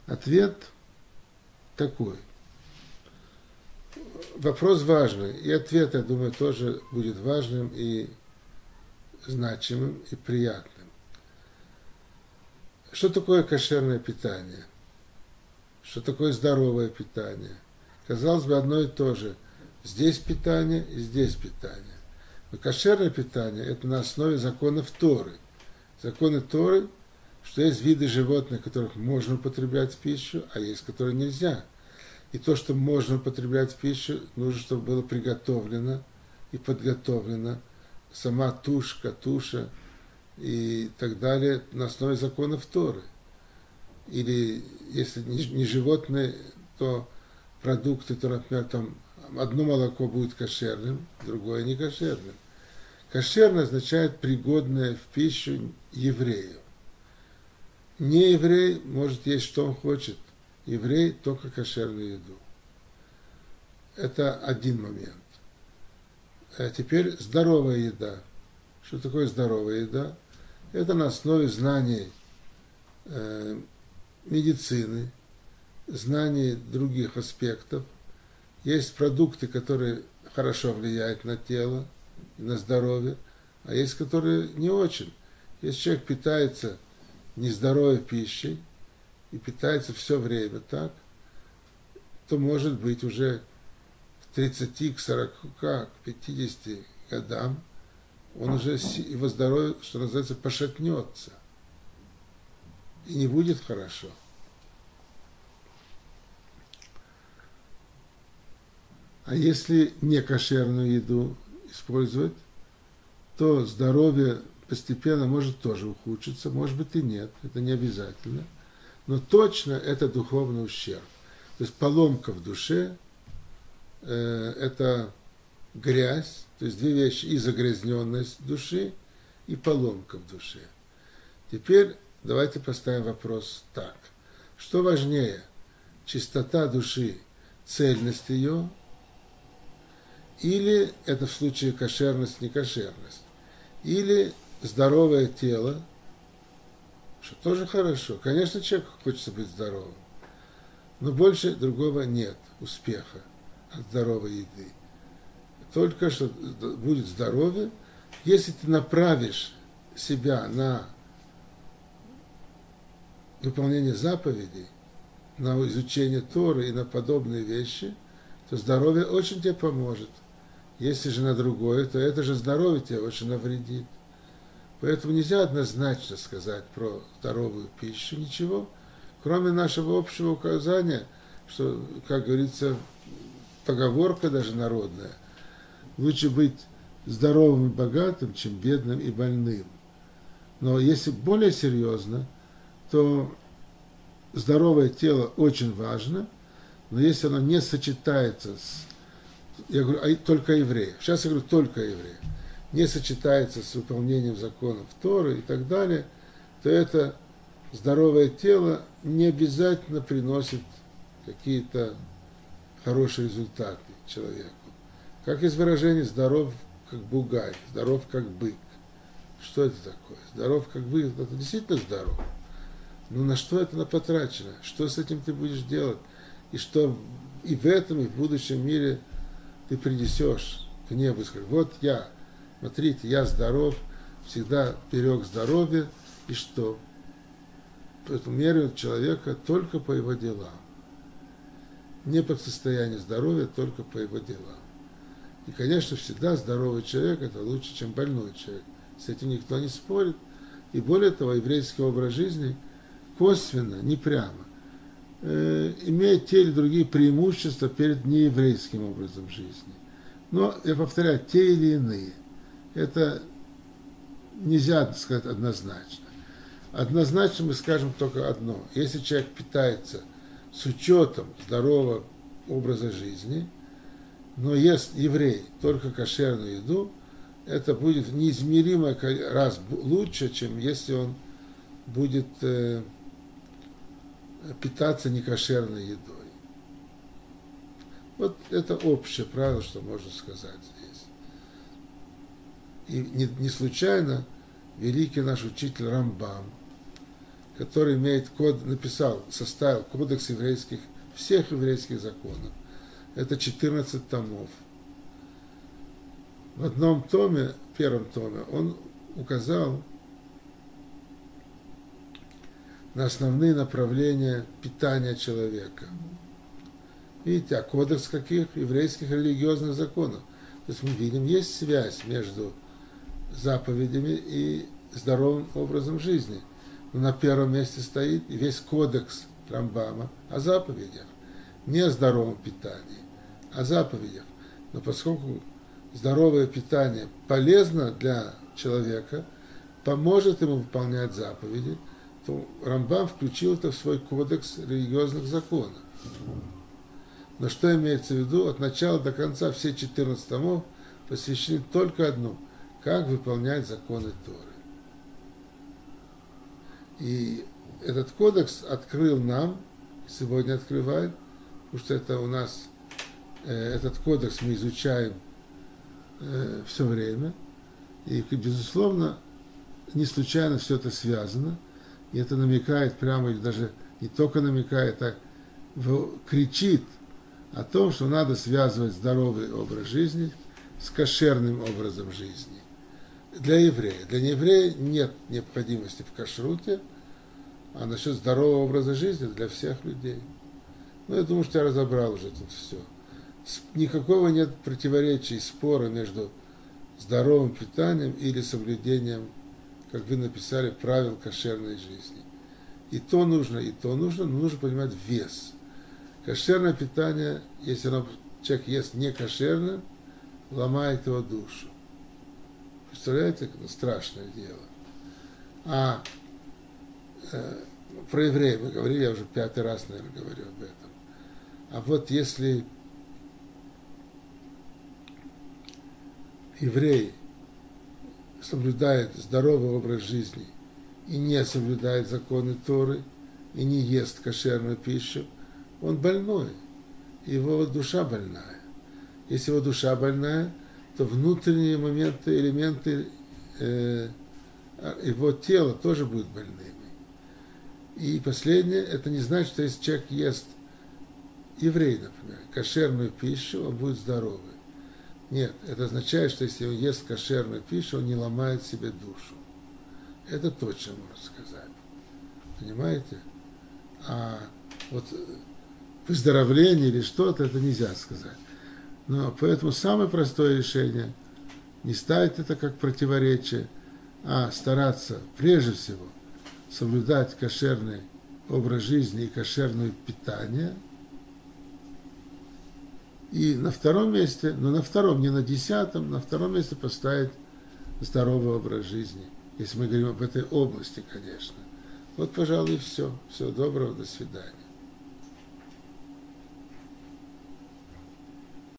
Ответ такой. Вопрос важный, и ответ, я думаю, тоже будет важным и значимым, и приятным. Что такое кошерное питание? Что такое здоровое питание? Казалось бы, одно и то же. Здесь питание и здесь питание. Но кошерное питание – это на основе законов Торы. Законы Торы, что есть виды животных, которых можно употреблять в пищу, а есть, которые нельзя. И то, что можно употреблять в пищу, нужно, чтобы было приготовлено и подготовлено. Сама тушка, туша и так далее на основе законов Торы. Или если не животные, то продукты, то, например, там одно молоко будет кошерным, другое не кошерным. Кошерное означает пригодное в пищу еврею. Не еврей может есть, что он хочет. Еврей только кошерную еду. Это один момент. А теперь здоровая еда. Что такое здоровая еда? Это на основе знаний медицины, знаний других аспектов. Есть продукты, которые хорошо влияют на тело и на здоровье, а есть, которые не очень. Если человек питается нездоровой пищей и питается все время так, то может быть уже к 30, к 40, к 50 годам он уже, его здоровье, что называется, пошатнется. И не будет хорошо. А если не кошерную еду использовать, то здоровье постепенно может тоже ухудшиться, может быть и нет, это не обязательно. Но точно это духовный ущерб. То есть поломка в душе это грязь, то есть две вещи, и загрязненность души, и поломка в душе. Теперь давайте поставим вопрос так. Что важнее? Чистота души, цельность ее, или это в случае кошерность, некошерность, или здоровое тело, что тоже хорошо. Конечно, человеку хочется быть здоровым, но больше другого нет успеха от здоровой еды. Только что будет здоровье, если ты направишь себя на выполнение заповедей, на изучение Торы и на подобные вещи, то здоровье очень тебе поможет. Если же на другое, то это же здоровье тебе очень навредит. Поэтому нельзя однозначно сказать про здоровую пищу ничего, кроме нашего общего указания, что, как говорится, поговорка даже народная, лучше быть здоровым и богатым, чем бедным и больным. Но если более серьезно, то здоровое тело очень важно, но если оно не сочетается с, я говорю, только евреи, сейчас я говорю только евреи, не сочетается с выполнением законов Торы и так далее, то это здоровое тело не обязательно приносит какие-то хорошие результаты человеку. Как есть выражение «здоров как бугай», «здоров как бык». Что это такое? Здоров как бык, это действительно здоров. Но на что это потрачено? Что с этим ты будешь делать? И что и в этом, и в будущем мире ты принесешь к небу и скажешь: вот я, смотрите, я здоров, всегда берег здоровье, и что? Поэтому меряют человека только по его делам. Не по состоянию здоровья, только по его делам. И, конечно, всегда здоровый человек – это лучше, чем больной человек. С этим никто не спорит. И более того, еврейский образ жизни косвенно, не прямо, имеет те или другие преимущества перед нееврейским образом жизни. Но, я повторяю, те или иные. Это нельзя сказать однозначно. Однозначно мы скажем только одно. Если человек питается с учетом здорового образа жизни, но ест еврей только кошерную еду, это будет неизмеримо раз лучше, чем если он будет питаться некошерной едой. Вот это общее правило, что можно сказать здесь. И не случайно великий наш учитель Рамбам, который имеет код, написал, составил кодекс еврейских, всех еврейских законов. Это 14 томов. В одном томе, первом томе, он указал на основные направления питания человека. Видите, а кодекс каких? Еврейских религиозных законов. То есть мы видим, есть связь между заповедями и здоровым образом жизни. Но на первом месте стоит весь кодекс Рамбама о заповедях. Не о здоровом питании, о заповедях. Но поскольку здоровое питание полезно для человека, поможет ему выполнять заповеди, то Рамбам включил это в свой кодекс религиозных законов. Но что имеется в виду? От начала до конца все 14 томов посвящены только одному – как выполнять законы Торы. И этот кодекс открыл нам, сегодня открывает, потому что это у нас, этот кодекс мы изучаем все время, и, безусловно, не случайно все это связано, и это намекает прямо, или даже не только намекает, а кричит о том, что надо связывать здоровый образ жизни с кошерным образом жизни. Для еврея. Для нееврея нет необходимости в кашруте, а насчет здорового образа жизни для всех людей. Ну, я думаю, что я разобрал уже тут все. Никакого нет противоречий, спора между здоровым питанием или соблюдением, как вы написали, правил кошерной жизни. И то нужно, но нужно понимать вес. Кошерное питание, если человек ест не кошерно, ломает его душу. Представляете, страшное дело. А про евреев мы говорили, я уже 5-й раз, наверное, говорю об этом. А вот если еврей соблюдает здоровый образ жизни и не соблюдает законы Торы, и не ест кошерную пищу, он больной, его душа больная. Если его душа больная, то внутренние моменты, элементы его тела тоже будут больными. И последнее, это не значит, что если человек ест, еврей, например, кошерную пищу, он будет здоровый. Нет, это означает, что если он ест кошерную пищу, он не ломает себе душу. Это точно можно сказать. Понимаете? А вот выздоровление или что-то, это нельзя сказать. Но поэтому самое простое решение – не ставить это как противоречие, а стараться прежде всего соблюдать кошерный образ жизни и кошерное питание. И на втором месте, но на втором, не на 10-м, на втором месте поставить здоровый образ жизни. Если мы говорим об этой области, конечно. Вот, пожалуй, и все. Всего доброго, до свидания.